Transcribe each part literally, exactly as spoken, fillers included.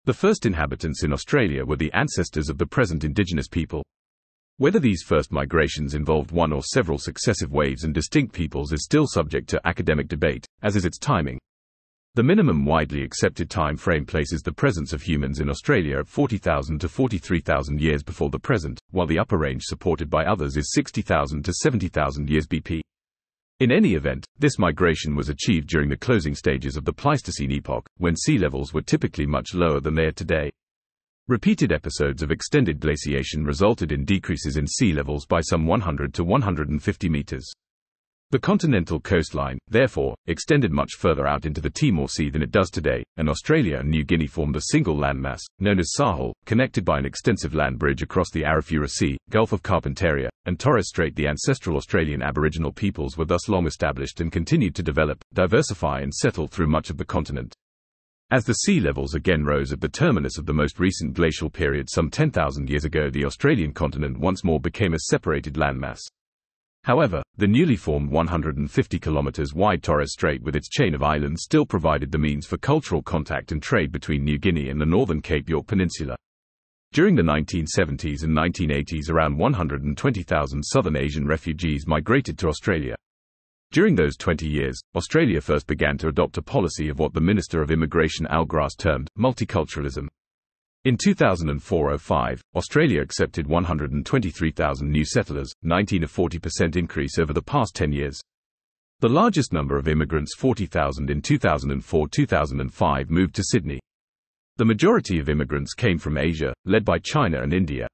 The first inhabitants in Australia were the ancestors of the present indigenous people. Whether these first migrations involved one or several successive waves and distinct peoples is still subject to academic debate, as is its timing. The minimum widely accepted time frame places the presence of humans in Australia at forty thousand to forty-three thousand years before the present, while the upper range supported by others is sixty thousand to seventy thousand years B P. In any event, this migration was achieved during the closing stages of the Pleistocene epoch, when sea levels were typically much lower than they are today. Repeated episodes of extended glaciation resulted in decreases in sea levels by some one hundred to one hundred fifty meters. The continental coastline, therefore, extended much further out into the Timor Sea than it does today, and Australia and New Guinea formed a single landmass, known as Sahel, connected by an extensive land bridge across the Arafura Sea, Gulf of Carpentaria, and Torres Strait. The ancestral Australian Aboriginal peoples were thus long established and continued to develop, diversify and settle through much of the continent. As the sea levels again rose at the terminus of the most recent glacial period some ten thousand years ago, the Australian continent once more became a separated landmass. However, the newly formed one hundred fifty kilometers wide Torres Strait with its chain of islands still provided the means for cultural contact and trade between New Guinea and the northern Cape York Peninsula. During the nineteen seventies and nineteen eighties, around one hundred twenty thousand Southern Asian refugees migrated to Australia. During those twenty years, Australia first began to adopt a policy of what the Minister of Immigration Al Gras termed multiculturalism. In two thousand four to oh five, Australia accepted one hundred twenty-three thousand new settlers, nineteen to forty percent increase over the past ten years. The largest number of immigrants, forty thousand in two thousand four to two thousand five, moved to Sydney. The majority of immigrants came from Asia, led by China and India.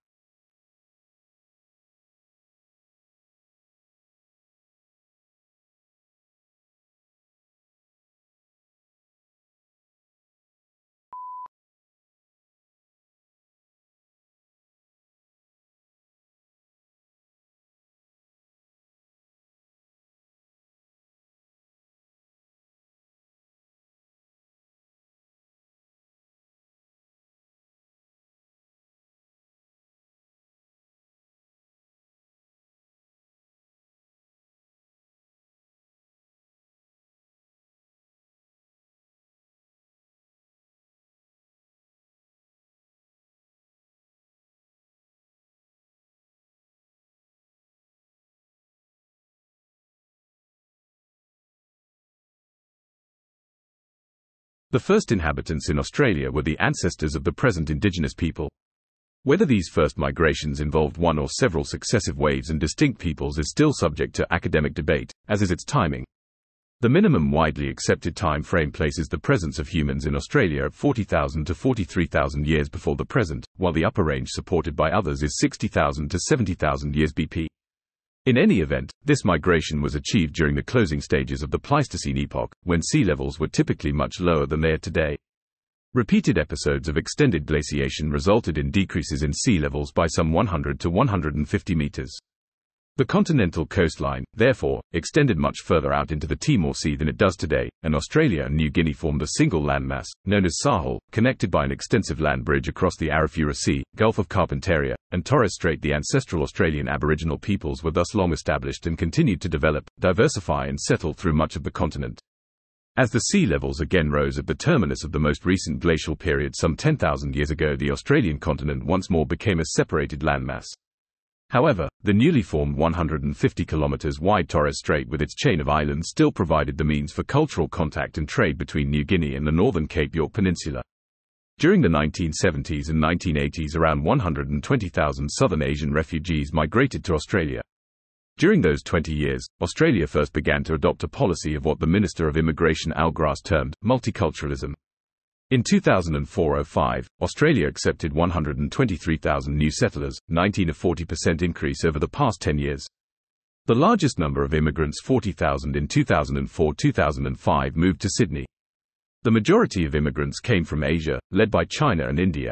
The first inhabitants in Australia were the ancestors of the present indigenous people. Whether these first migrations involved one or several successive waves and distinct peoples is still subject to academic debate, as is its timing. The minimum widely accepted time frame places the presence of humans in Australia at forty thousand to forty-three thousand years before the present, while the upper range supported by others is sixty thousand to seventy thousand years B P. In any event, this migration was achieved during the closing stages of the Pleistocene epoch, when sea levels were typically much lower than they are today. Repeated episodes of extended glaciation resulted in decreases in sea levels by some one hundred to one hundred fifty meters. The continental coastline, therefore, extended much further out into the Timor Sea than it does today, and Australia and New Guinea formed a single landmass, known as Sahel, connected by an extensive land bridge across the Arafura Sea, Gulf of Carpentaria, and Torres Strait. The ancestral Australian Aboriginal peoples were thus long established and continued to develop, diversify and settle through much of the continent. As the sea levels again rose at the terminus of the most recent glacial period some ten thousand years ago, the Australian continent once more became a separated landmass. However, the newly formed one hundred fifty kilometers wide Torres Strait with its chain of islands still provided the means for cultural contact and trade between New Guinea and the northern Cape York Peninsula. During the nineteen seventies and nineteen eighties, around one hundred twenty thousand Southern Asian refugees migrated to Australia. During those twenty years, Australia first began to adopt a policy of what the Minister of Immigration Al Gras termed multiculturalism. In two thousand four to oh five, Australia accepted one hundred twenty-three thousand new settlers, nineteen to forty percent increase over the past ten years. The largest number of immigrants, forty thousand in two thousand four to two thousand five, moved to Sydney. The majority of immigrants came from Asia, led by China and India.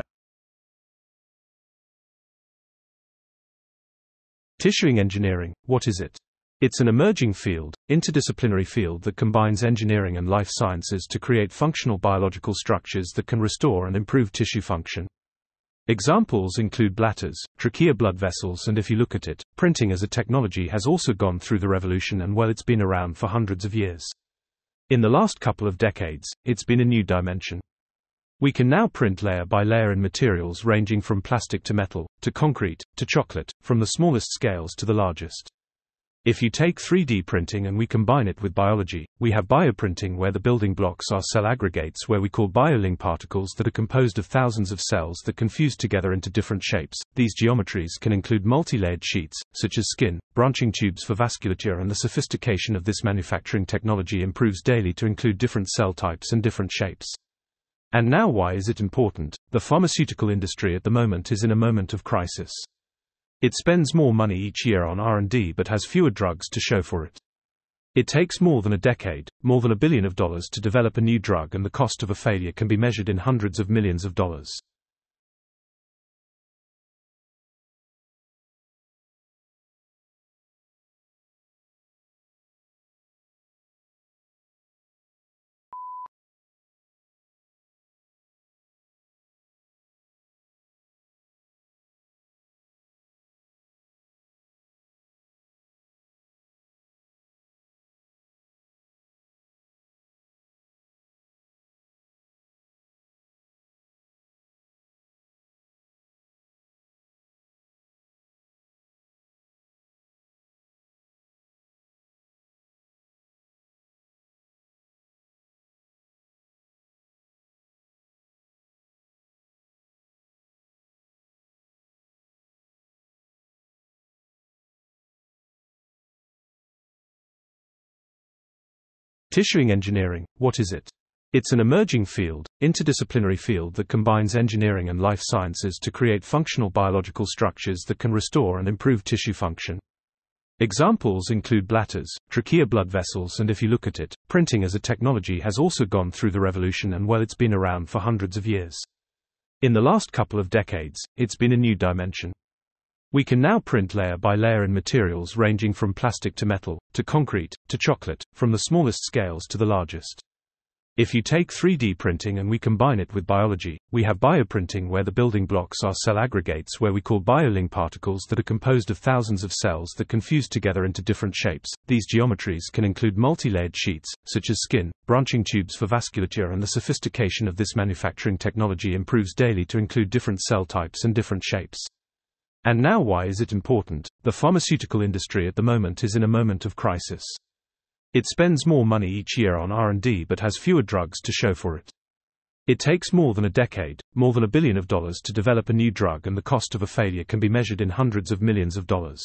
Tissuing engineering, what is it? It's an emerging field, interdisciplinary field that combines engineering and life sciences to create functional biological structures that can restore and improve tissue function. Examples include bladders, trachea blood vessels, and if you look at it, printing as a technology has also gone through the revolution, and well, it's been around for hundreds of years. In the last couple of decades, it's been a new dimension. We can now print layer by layer in materials ranging from plastic to metal, to concrete, to chocolate, from the smallest scales to the largest. If you take three D printing and we combine it with biology, we have bioprinting, where the building blocks are cell aggregates where we call BioLink particles that are composed of thousands of cells that can fuse together into different shapes. These geometries can include multi-layered sheets, such as skin, branching tubes for vasculature, and the sophistication of this manufacturing technology improves daily to include different cell types and different shapes. And now, why is it important? The pharmaceutical industry at the moment is in a moment of crisis. It spends more money each year on R and D but has fewer drugs to show for it. It takes more than a decade, more than a billion of dollars to develop a new drug, and the cost of a failure can be measured in hundreds of millions of dollars. Tissuing engineering, what is it? It's an emerging field, interdisciplinary field that combines engineering and life sciences to create functional biological structures that can restore and improve tissue function. Examples include bladders, trachea, blood vessels, and if you look at it, printing as a technology has also gone through the revolution, and well, it's been around for hundreds of years. In the last couple of decades, it's been a new dimension. We can now print layer by layer in materials ranging from plastic to metal, to concrete, to chocolate, from the smallest scales to the largest. If you take three D printing and we combine it with biology, we have bioprinting, where the building blocks are cell aggregates where we call BioLink particles that are composed of thousands of cells that can fuse together into different shapes. These geometries can include multi-layered sheets, such as skin, branching tubes for vasculature, and the sophistication of this manufacturing technology improves daily to include different cell types and different shapes. And now, why is it important? The pharmaceutical industry at the moment is in a moment of crisis. It spends more money each year on R and D but has fewer drugs to show for it. It takes more than a decade, more than a billion of dollars to develop a new drug, and the cost of a failure can be measured in hundreds of millions of dollars.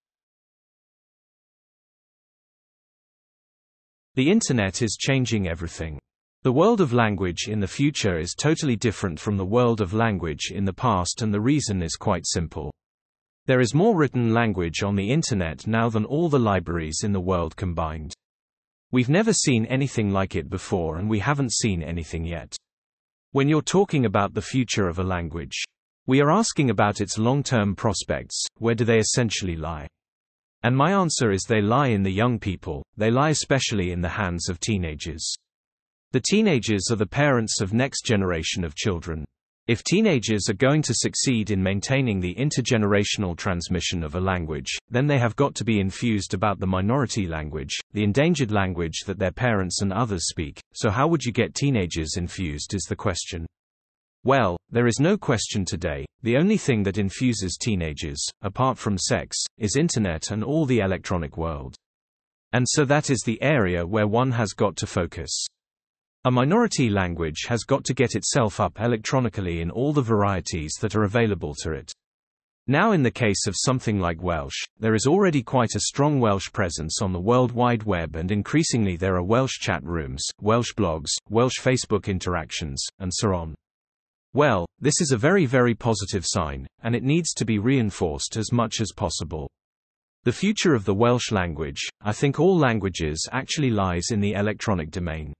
The internet is changing everything. The world of language in the future is totally different from the world of language in the past, and the reason is quite simple. There is more written language on the internet now than all the libraries in the world combined. We've never seen anything like it before, and we haven't seen anything yet. When you're talking about the future of a language, we are asking about its long-term prospects. Where do they essentially lie? And my answer is they lie in the young people. They lie especially in the hands of teenagers. The teenagers are the parents of next generation of children. If teenagers are going to succeed in maintaining the intergenerational transmission of a language, then they have got to be infused about the minority language, the endangered language that their parents and others speak. So how would you get teenagers infused is the question. Well, there is no question today. The only thing that infuses teenagers, apart from sex, is internet and all the electronic world. And so that is the area where one has got to focus. A minority language has got to get itself up electronically in all the varieties that are available to it. Now, in the case of something like Welsh, there is already quite a strong Welsh presence on the World Wide Web, and increasingly there are Welsh chat rooms, Welsh blogs, Welsh Facebook interactions, and so on. Well, this is a very very positive sign, and it needs to be reinforced as much as possible. The future of the Welsh language, I think all languages, actually lies in the electronic domain.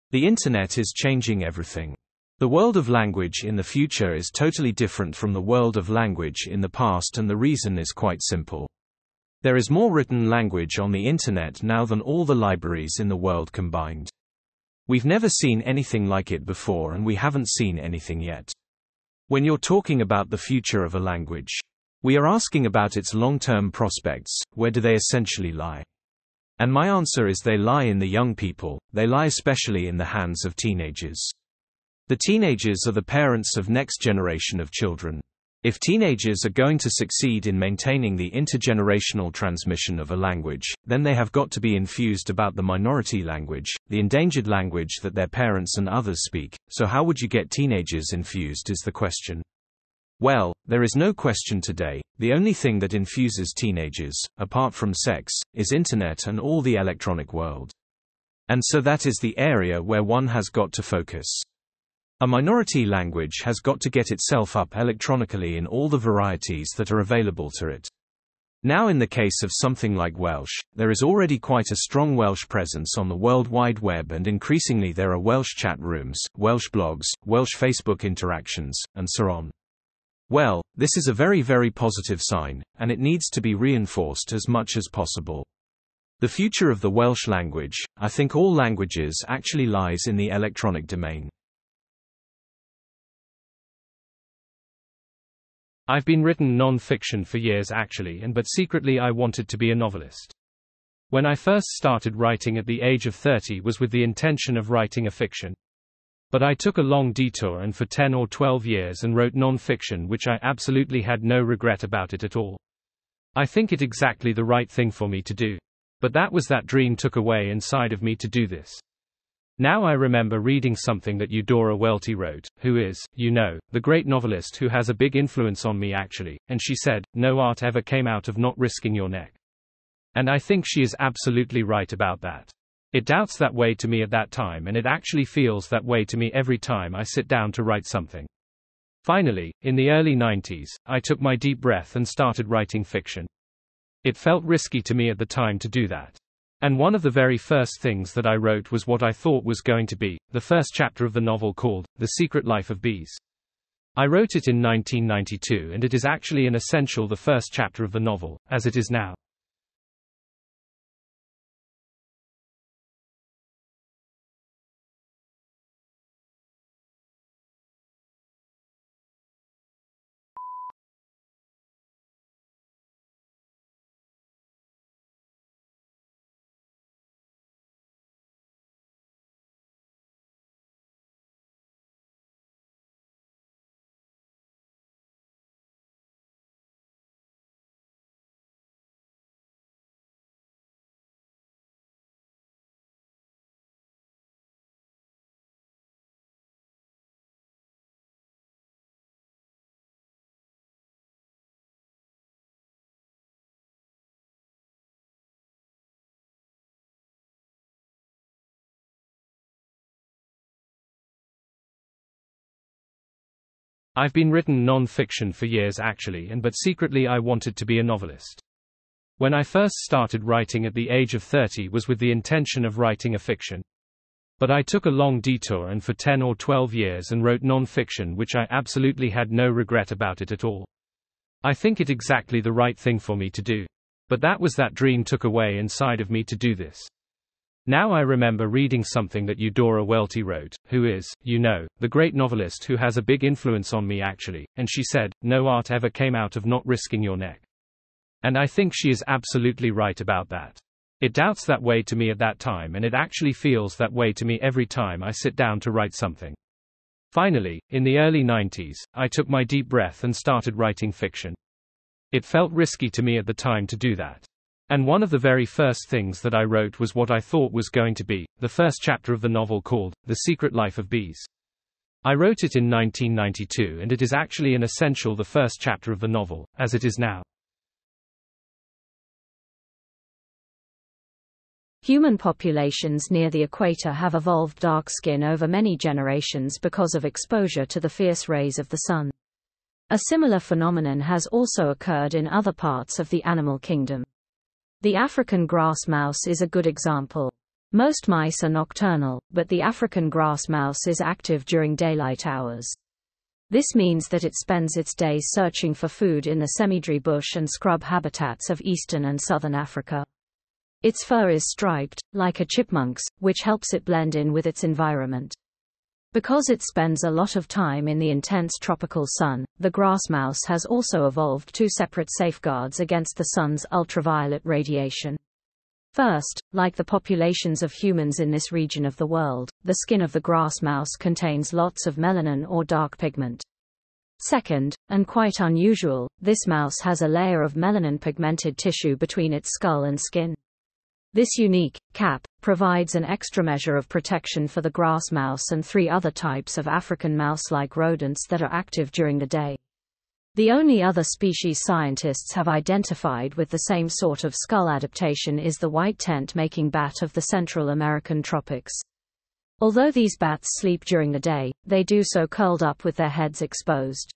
The internet is changing everything. The world of language in the future is totally different from the world of language in the past, and the reason is quite simple. There is more written language on the internet now than all the libraries in the world combined. We've never seen anything like it before, and we haven't seen anything yet. When you're talking about the future of a language, we are asking about its long-term prospects. Where do they essentially lie? And my answer is they lie in the young people, they lie especially in the hands of teenagers. The teenagers are the parents of next generation of children. If teenagers are going to succeed in maintaining the intergenerational transmission of a language, then they have got to be infused about the minority language, the endangered language that their parents and others speak. So how would you get teenagers infused is the question. Well, there is no question today. The only thing that infuses teenagers, apart from sex, is internet and all the electronic world. And so that is the area where one has got to focus. A minority language has got to get itself up electronically in all the varieties that are available to it. Now in the case of something like Welsh, there is already quite a strong Welsh presence on the World Wide Web, and increasingly there are Welsh chat rooms, Welsh blogs, Welsh Facebook interactions, and so on. Well, this is a very very positive sign, and it needs to be reinforced as much as possible. The future of the Welsh language, I think all languages, actually lies in the electronic domain. I've been written non-fiction for years actually, and but secretly I wanted to be a novelist. When I first started writing at the age of thirty was with the intention of writing a fiction. But I took a long detour and for ten or twelve years and wrote non-fiction, which I absolutely had no regret about it at all. I think it exactly the right thing for me to do. But that was that dream took away inside of me to do this. Now I remember reading something that Eudora Welty wrote, who is, you know, the great novelist who has a big influence on me actually, and she said, no art ever came out of not risking your neck. And I think she is absolutely right about that. It doubts that way to me at that time, and it actually feels that way to me every time I sit down to write something. Finally, in the early nineties, I took my deep breath and started writing fiction. It felt risky to me at the time to do that. And one of the very first things that I wrote was what I thought was going to be the first chapter of the novel called The Secret Life of Bees. I wrote it in nineteen ninety-two, and it is actually in essential the first chapter of the novel, as it is now. I've been written non-fiction for years actually, and but secretly I wanted to be a novelist. When I first started writing at the age of thirty was with the intention of writing a fiction. But I took a long detour and for ten or twelve years and wrote non-fiction, which I absolutely had no regret about it at all. I think it exactly the right thing for me to do. But that was that dream took away inside of me to do this. Now I remember reading something that Eudora Welty wrote, who is, you know, the great novelist who has a big influence on me actually, and she said, no art ever came out of not risking your neck. And I think she is absolutely right about that. It doubts that way to me at that time, and it actually feels that way to me every time I sit down to write something. Finally, in the early nineties, I took my deep breath and started writing fiction. It felt risky to me at the time to do that. And one of the very first things that I wrote was what I thought was going to be the first chapter of the novel called The Secret Life of Bees. I wrote it in nineteen ninety-two, and it is actually in essential the first chapter of the novel, as it is now. Human populations near the equator have evolved dark skin over many generations because of exposure to the fierce rays of the sun. A similar phenomenon has also occurred in other parts of the animal kingdom. The African grass mouse is a good example. Most mice are nocturnal, but the African grass mouse is active during daylight hours. This means that it spends its days searching for food in the semi-dry bush and scrub habitats of eastern and southern Africa. Its fur is striped, like a chipmunk's, which helps it blend in with its environment. Because it spends a lot of time in the intense tropical sun, the grass mouse has also evolved two separate safeguards against the sun's ultraviolet radiation. First, like the populations of humans in this region of the world, the skin of the grass mouse contains lots of melanin or dark pigment. Second, and quite unusual, this mouse has a layer of melanin-pigmented tissue between its skull and skin. This unique cap provides an extra measure of protection for the grass mouse and three other types of African mouse-like rodents that are active during the day. The only other species scientists have identified with the same sort of skull adaptation is the white tent-making bat of the Central American tropics. Although these bats sleep during the day, they do so curled up with their heads exposed.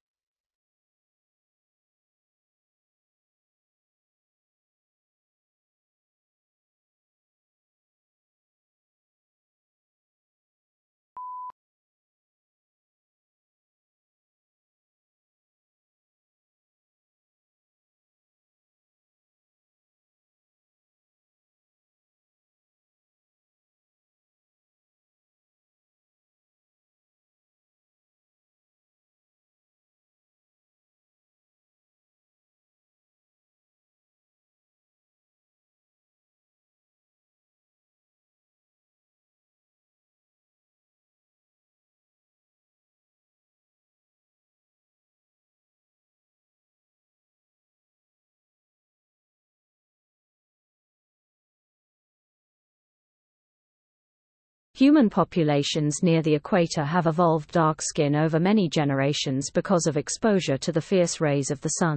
Human populations near the equator have evolved dark skin over many generations because of exposure to the fierce rays of the sun.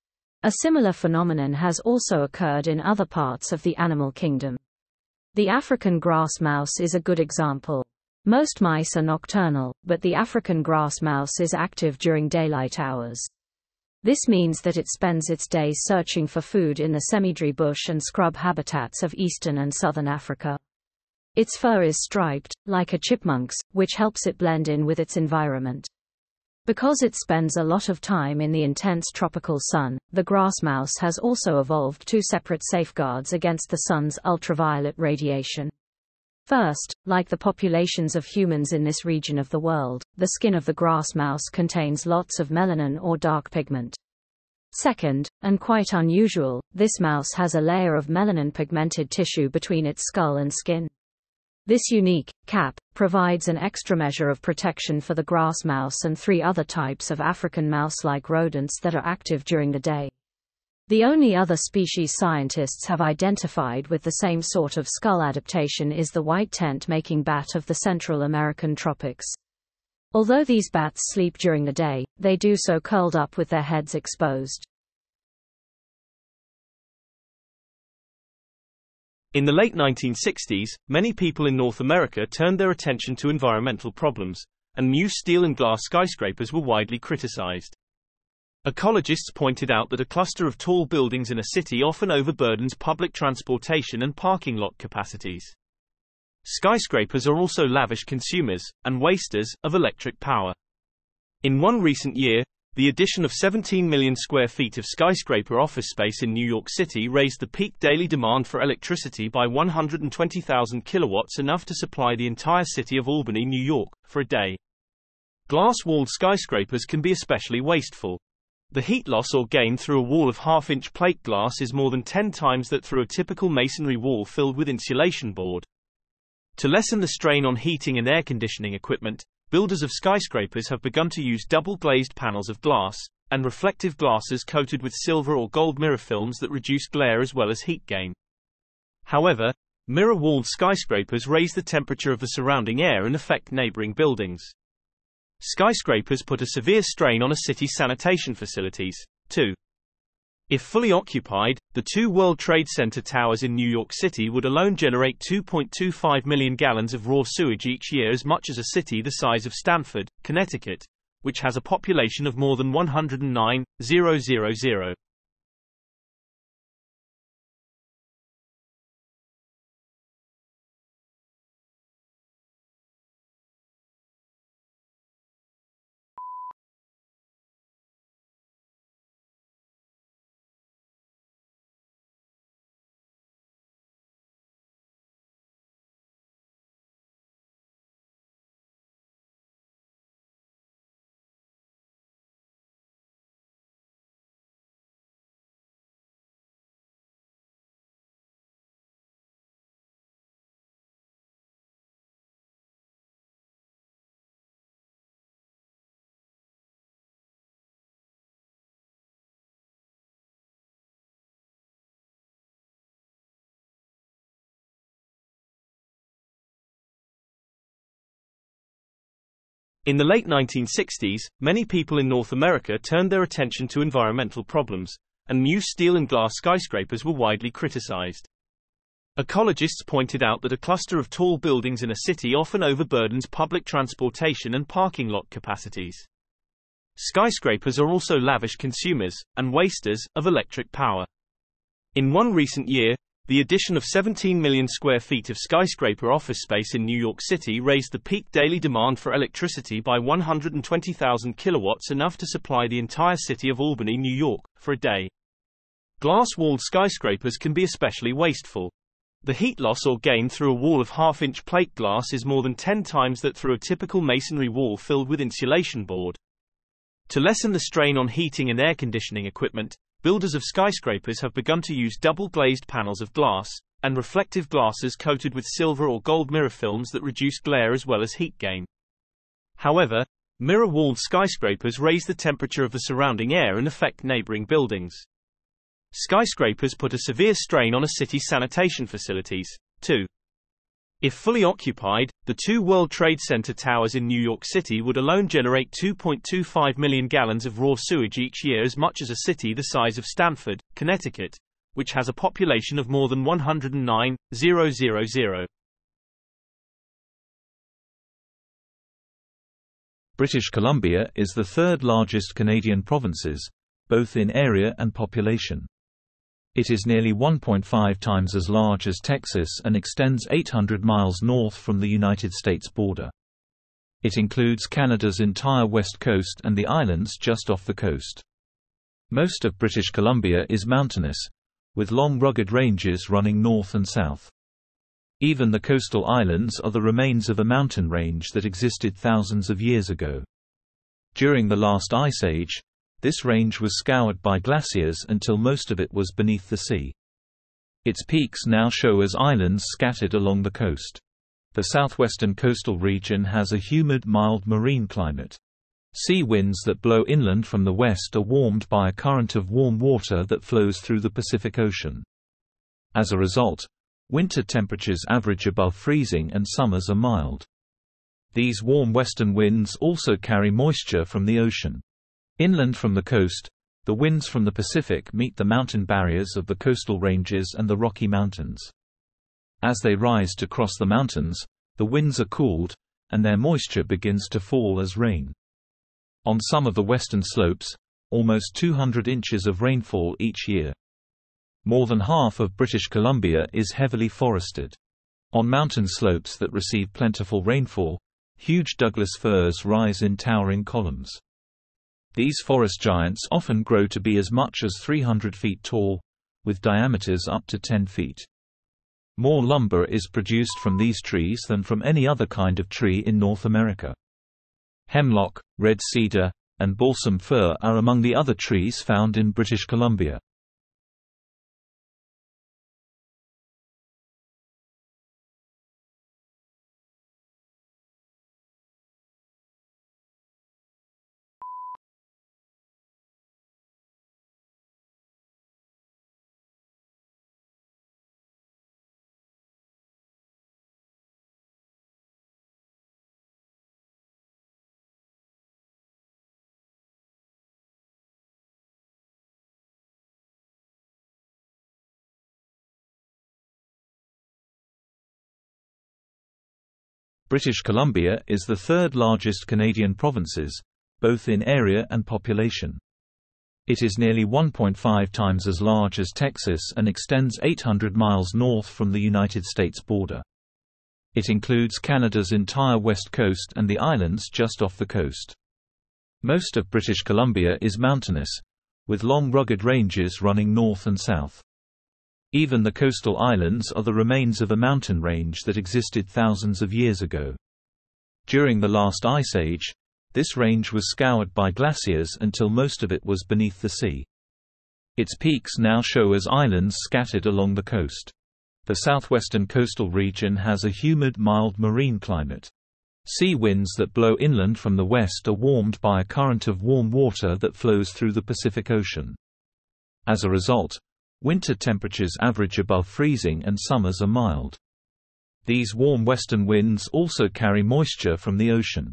A similar phenomenon has also occurred in other parts of the animal kingdom. The African grass mouse is a good example. Most mice are nocturnal, but the African grass mouse is active during daylight hours. This means that it spends its days searching for food in the semi-dry bush and scrub habitats of eastern and southern Africa. Its fur is striped, like a chipmunk's, which helps it blend in with its environment. Because it spends a lot of time in the intense tropical sun, the grass mouse has also evolved two separate safeguards against the sun's ultraviolet radiation. First, like the populations of humans in this region of the world, the skin of the grass mouse contains lots of melanin or dark pigment. Second, and quite unusual, this mouse has a layer of melanin-pigmented tissue between its skull and skin. This unique cap provides an extra measure of protection for the grass mouse and three other types of African mouse-like rodents that are active during the day. The only other species scientists have identified with the same sort of skull adaptation is the white tent-making bat of the Central American tropics. Although these bats sleep during the day, they do so curled up with their heads exposed. In the late nineteen sixties, many people in North America turned their attention to environmental problems, and new steel and glass skyscrapers were widely criticized. Ecologists pointed out that a cluster of tall buildings in a city often overburdens public transportation and parking lot capacities. Skyscrapers are also lavish consumers, and wasters, of electric power. In one recent year, the addition of seventeen million square feet of skyscraper office space in New York City raised the peak daily demand for electricity by one hundred twenty thousand kilowatts, enough to supply the entire city of Albany, New York, for a day. Glass-walled skyscrapers can be especially wasteful. The heat loss or gain through a wall of half-inch plate glass is more than ten times that through a typical masonry wall filled with insulation board. To lessen the strain on heating and air conditioning equipment, builders of skyscrapers have begun to use double-glazed panels of glass, and reflective glasses coated with silver or gold mirror films that reduce glare as well as heat gain. However, mirror-walled skyscrapers raise the temperature of the surrounding air and affect neighboring buildings. Skyscrapers put a severe strain on a city's sanitation facilities, too. If fully occupied, the two World Trade Center towers in New York City would alone generate two point two five million gallons of raw sewage each year, as much as a city the size of Stamford, Connecticut, which has a population of more than one hundred nine thousand. In the late nineteen sixties, many people in North America turned their attention to environmental problems, and new steel and glass skyscrapers were widely criticized. Ecologists pointed out that a cluster of tall buildings in a city often overburdens public transportation and parking lot capacities. Skyscrapers are also lavish consumers, and wasters, of electric power. In one recent year, the addition of seventeen million square feet of skyscraper office space in New York City raised the peak daily demand for electricity by one hundred twenty thousand kilowatts, enough to supply the entire city of Albany, New York, for a day. Glass-walled skyscrapers can be especially wasteful. The heat loss or gain through a wall of half-inch plate glass is more than ten times that through a typical masonry wall filled with insulation board. To lessen the strain on heating and air conditioning equipment, builders of skyscrapers have begun to use double-glazed panels of glass, and reflective glasses coated with silver or gold mirror films that reduce glare as well as heat gain. However, mirror-walled skyscrapers raise the temperature of the surrounding air and affect neighboring buildings. Skyscrapers put a severe strain on a city's sanitation facilities, too. If fully occupied, the two World Trade Center towers in New York City would alone generate two point two five million gallons of raw sewage each year, as much as a city the size of Stamford, Connecticut, which has a population of more than one hundred nine thousand. British Columbia is the third largest Canadian provinces, both in area and population. It is nearly one point five times as large as Texas and extends eight hundred miles north from the United States border. It includes Canada's entire west coast and the islands just off the coast. Most of British Columbia is mountainous, with long rugged ranges running north and south. Even the coastal islands are the remains of a mountain range that existed thousands of years ago. During the last ice age, this range was scoured by glaciers until most of it was beneath the sea. Its peaks now show as islands scattered along the coast. The southwestern coastal region has a humid, mild marine climate. Sea winds that blow inland from the west are warmed by a current of warm water that flows through the Pacific Ocean. As a result, winter temperatures average above freezing and summers are mild. These warm western winds also carry moisture from the ocean. Inland from the coast, the winds from the Pacific meet the mountain barriers of the coastal ranges and the Rocky Mountains. As they rise to cross the mountains, the winds are cooled, and their moisture begins to fall as rain. On some of the western slopes, almost two hundred inches of rainfall each year. More than half of British Columbia is heavily forested. On mountain slopes that receive plentiful rainfall, huge Douglas firs rise in towering columns. These forest giants often grow to be as much as three hundred feet tall, with diameters up to ten feet. More lumber is produced from these trees than from any other kind of tree in North America. Hemlock, red cedar, and balsam fir are among the other trees found in British Columbia. British Columbia is the third largest Canadian provinces, both in area and population. It is nearly one point five times as large as Texas and extends eight hundred miles north from the United States border. It includes Canada's entire west coast and the islands just off the coast. Most of British Columbia is mountainous, with long rugged ranges running north and south. Even the coastal islands are the remains of a mountain range that existed thousands of years ago. During the last ice age, this range was scoured by glaciers until most of it was beneath the sea. Its peaks now show as islands scattered along the coast. The southwestern coastal region has a humid, mild marine climate. Sea winds that blow inland from the west are warmed by a current of warm water that flows through the Pacific Ocean. As a result, winter temperatures average above freezing and summers are mild. These warm western winds also carry moisture from the ocean.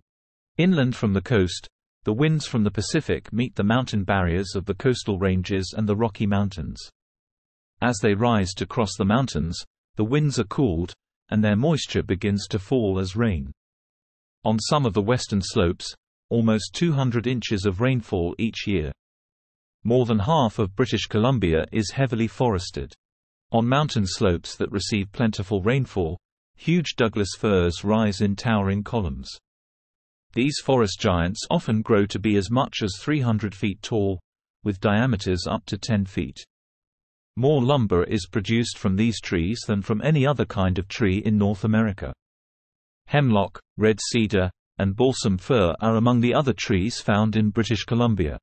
Inland from the coast, the winds from the Pacific meet the mountain barriers of the coastal ranges and the Rocky Mountains. As they rise to cross the mountains, the winds are cooled, and their moisture begins to fall as rain. On some of the western slopes, almost two hundred inches of rainfall each year. More than half of British Columbia is heavily forested. On mountain slopes that receive plentiful rainfall, huge Douglas firs rise in towering columns. These forest giants often grow to be as much as three hundred feet tall, with diameters up to ten feet. More lumber is produced from these trees than from any other kind of tree in North America. Hemlock, red cedar, and balsam fir are among the other trees found in British Columbia.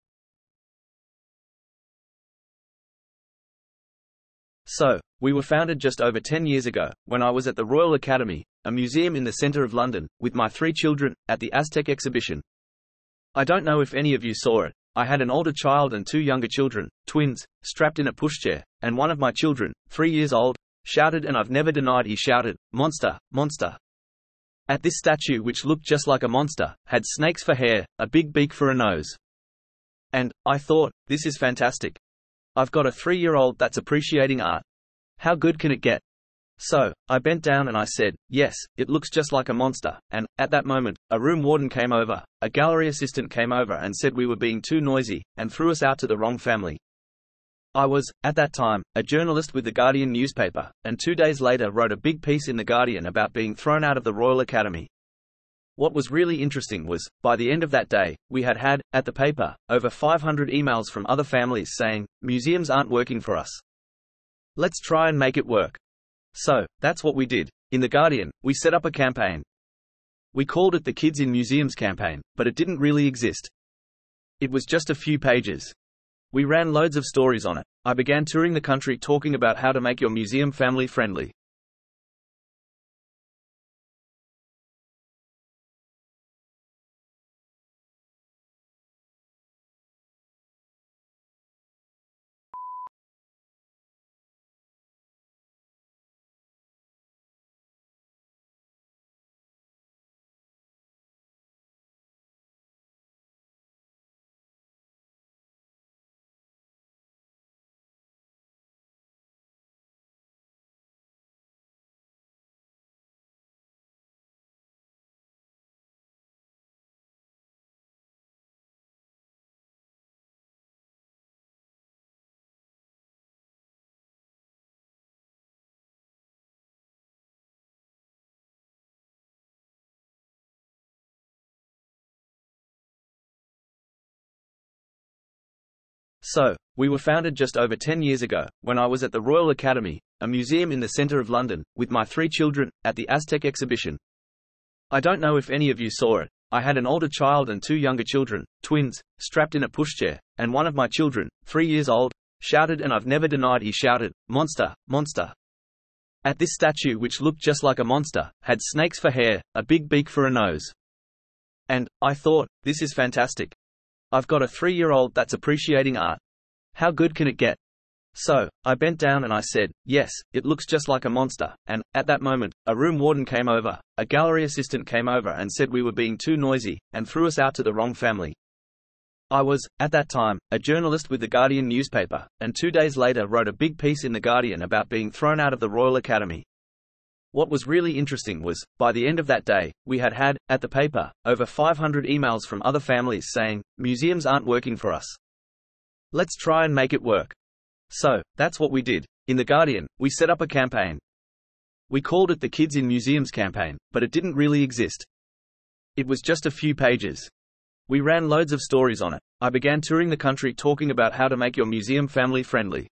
So, we were founded just over ten years ago, when I was at the Royal Academy, a museum in the centre of London, with my three children, at the Aztec exhibition. I don't know if any of you saw it. I had an older child and two younger children, twins, strapped in a pushchair, and one of my children, three years old, shouted, and I've never denied he shouted, "Monster, monster!" At this statue, which looked just like a monster, had snakes for hair, a big beak for a nose. And, I thought, this is fantastic. I've got a three-year-old that's appreciating art. How good can it get? So, I bent down and I said, yes, it looks just like a monster, and, at that moment, a room warden came over, a gallery assistant came over and said we were being too noisy, and threw us out to the wrong family. I was, at that time, a journalist with the Guardian newspaper, and two days later wrote a big piece in the Guardian about being thrown out of the Royal Academy. What was really interesting was, by the end of that day, we had had, at the paper, over five hundred emails from other families saying, museums aren't working for us. Let's try and make it work. So, that's what we did. In The Guardian, we set up a campaign. We called it the Kids in Museums campaign, but it didn't really exist. It was just a few pages. We ran loads of stories on it. I began touring the country talking about how to make your museum family friendly. So, we were founded just over ten years ago, when I was at the Royal Academy, a museum in the centre of London, with my three children, at the Aztec exhibition. I don't know if any of you saw it. I had an older child and two younger children, twins, strapped in a pushchair, and one of my children, three years old, shouted, and I've never denied he shouted, "Monster, monster!" At this statue, which looked just like a monster, had snakes for hair, a big beak for a nose. And, I thought, this is fantastic. I've got a three-year-old that's appreciating art. How good can it get? So, I bent down and I said, yes, it looks just like a monster, and, at that moment, a room warden came over, a gallery assistant came over and said we were being too noisy, and threw us out to the wrong family. I was, at that time, a journalist with the Guardian newspaper, and two days later wrote a big piece in the Guardian about being thrown out of the Royal Academy. What was really interesting was, by the end of that day, we had had, at the paper, over five hundred emails from other families saying, museums aren't working for us. Let's try and make it work. So, that's what we did. In The Guardian, we set up a campaign. We called it the Kids in Museums campaign, but it didn't really exist. It was just a few pages. We ran loads of stories on it. I began touring the country talking about how to make your museum family friendly.